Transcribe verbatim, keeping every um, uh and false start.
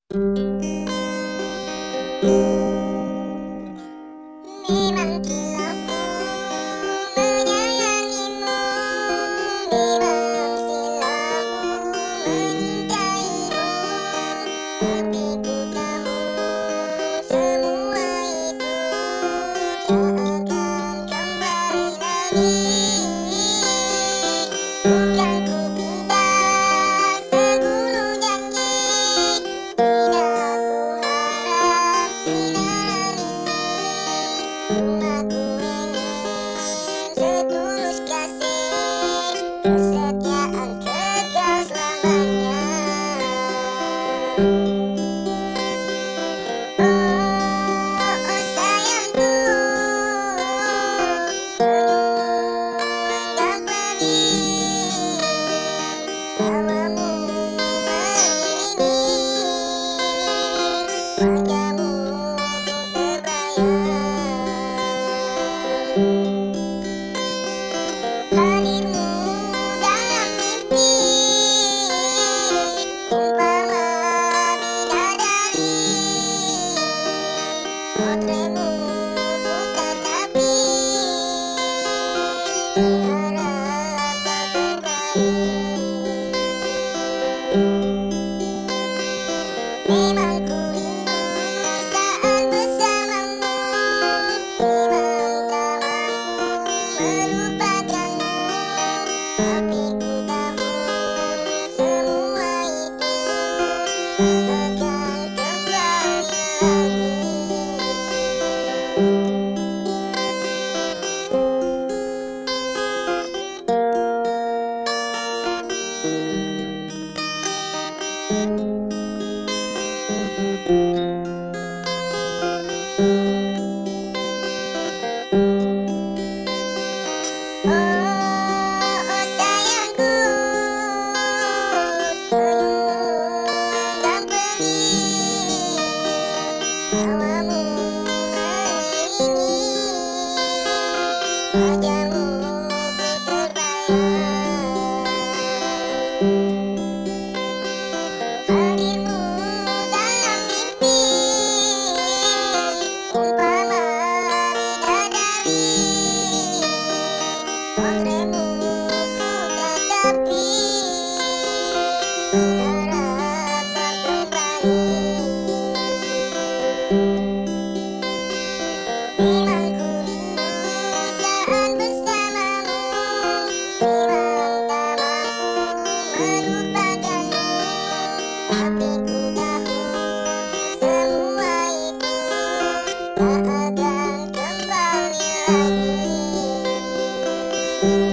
Memang gila ku menyayangimu, memang silaku mencintaimu, tapi ku tahu semua itu tak akan kembali lagi. Bukan ku minta segulung janji, tidak ku harap sinar ini. Cuma ku ingin setulus kasih, kesetiaan kekal selamanya. Oh, oh sayangku, senyummu tak pergi, tawamu mengiringi wajahmu ku terbayang. Hadirmu dalam mimpi, umpama bidadari, potretmu ku tatapi, berharap kau kembali. Memang ku rindu saat bersamamu, memang tak mampu melupakanmu, tapi ku tahu semua itu tak akan kembali lagi. Oh, oh sayangku, senyummu tak pergi, tawamu mengiringi wajahmu ku terbayang. Hadirmu dalam mimpi, umpama bidadari, potretmu ku tatapi, berharap kau kembali. Memang ku rindu saat bersamamu, memang tak mampu melupakanmu, tapi ku tahu semua itu tak akan kembali lagi.